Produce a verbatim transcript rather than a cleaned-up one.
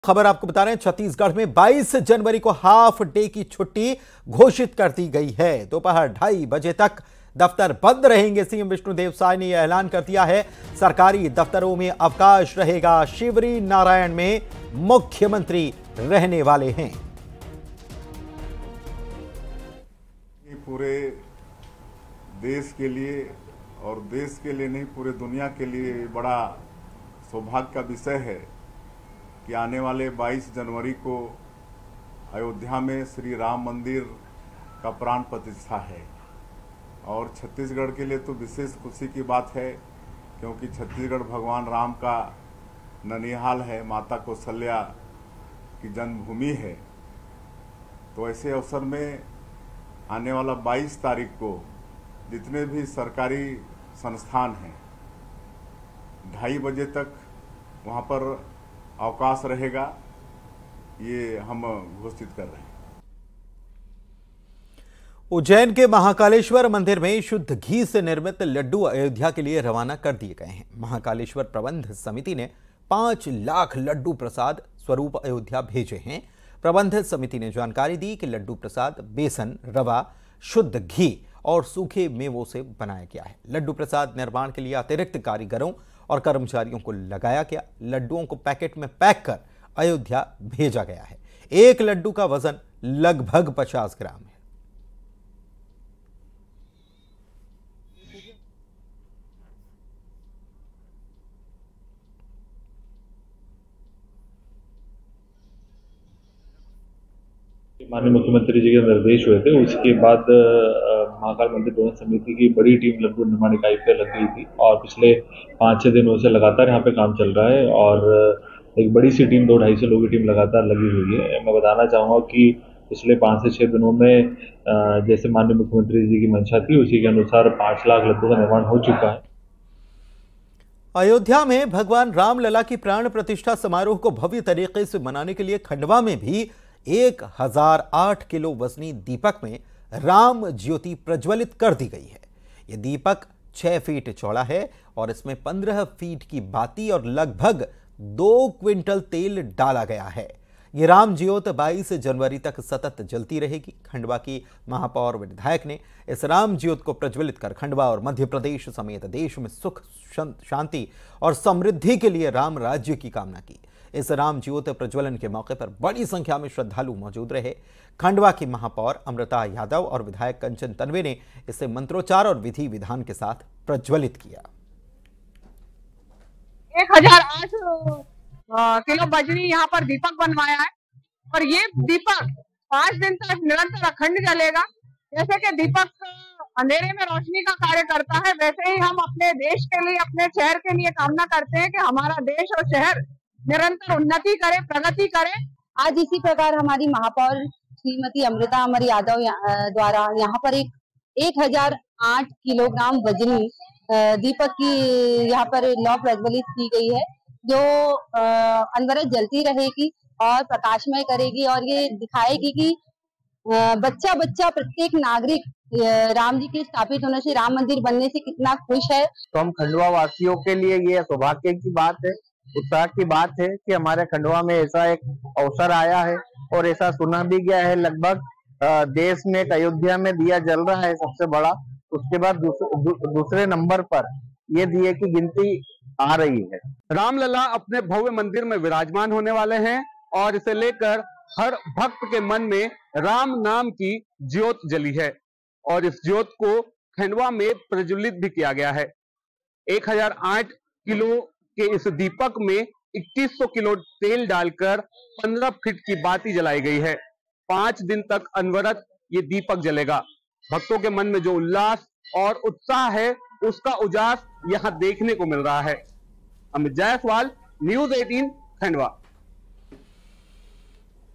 खबर आपको बता रहे हैं, छत्तीसगढ़ में बाईस जनवरी को हाफ डे की छुट्टी घोषित कर दी गई है। दोपहर ढाई बजे तक दफ्तर बंद रहेंगे। सीएम विष्णुदेव साय ने यह ऐलान कर दिया है। सरकारी दफ्तरों में अवकाश रहेगा। शिवरी नारायण में मुख्यमंत्री रहने वाले हैं। पूरे देश के लिए और देश के लिए नहीं, पूरे दुनिया के लिए बड़ा सौभाग्य का विषय है कि आने वाले बाईस जनवरी को अयोध्या में श्री राम मंदिर का प्राण प्रतिष्ठा है। और छत्तीसगढ़ के लिए तो विशेष खुशी की बात है, क्योंकि छत्तीसगढ़ भगवान राम का ननिहाल है, माता कौशल्या की जन्मभूमि है। तो ऐसे अवसर में आने वाला बाईस तारीख को जितने भी सरकारी संस्थान हैं, ढाई बजे तक वहाँ पर अवकाश रहेगा। ये हम घोषित कर रहे हैं। उज्जैन के महाकालेश्वर मंदिर में शुद्ध घी से निर्मित लड्डू अयोध्या के लिए रवाना कर दिए गए हैं। महाकालेश्वर प्रबंध समिति ने पांच लाख लड्डू प्रसाद स्वरूप अयोध्या भेजे हैं। प्रबंध समिति ने जानकारी दी कि लड्डू प्रसाद बेसन, रवा, शुद्ध घी और सूखे मेवों से बनाया गया है। लड्डू प्रसाद निर्माण के लिए अतिरिक्त कारीगरों और कर्मचारियों को लगाया गया। लड्डुओं को पैकेट में पैक कर अयोध्या भेजा गया है। एक लड्डू का वजन लगभग पचास ग्राम है। माननीय मुख्यमंत्री जी के निर्देश हुए थे, उसके बाद महाकाल मंदिर प्रबंध समिति की बड़ी टीम लड्डू निर्माण इकाई पे लग गई थी और पिछले पाँच छः दिनों से लगातार यहाँ पे काम चल रहा है और एक बड़ी सी टीम दो ढाई सौ लोगों की टीम लगातार लगी हुई है। मैं बताना चाहूँगा कि पिछले पाँच से छः दिनों में जैसे माननीय मुख्यमंत्री जी की मंशा थी, उसी के अनुसार पाँच लाख लड्डू का निर्माण हो चुका है। अयोध्या में भगवान रामलला की प्राण प्रतिष्ठा समारोह को भव्य तरीके से मनाने के लिए खंडवा में भी एक हजार आठ किलो वजनी दीपक में राम ज्योति प्रज्वलित कर दी गई है। यह दीपक छह फीट चौड़ा है और इसमें पंद्रह फीट की बाती और लगभग दो क्विंटल तेल डाला गया है। यह राम ज्योत बाईस जनवरी तक सतत जलती रहेगी। खंडवा की महापौर विधायक ने इस राम ज्योत को प्रज्वलित कर खंडवा और मध्य प्रदेश समेत देश में सुख, शांति और समृद्धि के लिए राम राज्य की कामना की। इस राम ज्योत प्रज्वलन के मौके पर बड़ी संख्या में श्रद्धालु मौजूद रहे। खंडवा की महापौर अमृता यादव और विधायक कंचन तन्वे ने इसे मंत्रोच्चार और विधि विधान के साथ प्रज्वलित किया। एक हजार आठ किलो बजरी यहाँ पर दीपक बनवाया है और ये दीपक पांच दिन तक निरंतर अखंड जलेगा। जैसे कि दीपक अंधेरे में रोशनी का कार्य करता है, वैसे ही हम अपने देश के लिए, अपने शहर के लिए कामना करते हैं कि हमारा देश और शहर निरंतर उन्नति करे, प्रगति करे। आज इसी प्रकार हमारी महापौर श्रीमती अमृता अमर यादव द्वारा यहाँ पर एक एक हजार आठ किलोग्राम वजनी दीपक की यहाँ पर लौ प्रज्वलित की गई है, जो अनवरत जलती रहेगी और प्रकाशमय करेगी और ये दिखाएगी कि बच्चा बच्चा प्रत्येक नागरिक राम जी के स्थापित होने से, राम मंदिर बनने से कितना खुश है। तो हम खंडवा वासियों के लिए ये सौभाग्य की बात है, उत्साह की बात है कि हमारे खंडवा में ऐसा एक अवसर आया है और ऐसा सुना भी गया है। लगभग देश में एक अयोध्या में दिया जल रहा है सबसे बड़ा, उसके बाद दूसरे, दू, दूसरे नंबर पर ये दिए की गिनती आ रही है। रामलला अपने भव्य मंदिर में विराजमान होने वाले हैं और इसे लेकर हर भक्त के मन में राम नाम की ज्योत जली है और इस ज्योत को खंडवा में प्रज्वलित भी किया गया है। एक हजार आठ किलो के इस दीपक में इक्कीस सौ किलो तेल डालकर पंद्रह फीट की बाती जलाई गई है। पांच दिन तक अनवरत ये दीपक जलेगा। भक्तों के मन में जो उल्लास और उत्साह है, उसका उजास यहाँ देखने को मिल रहा है। अमित जायसवाल, न्यूज़ अठारह, खंडवा।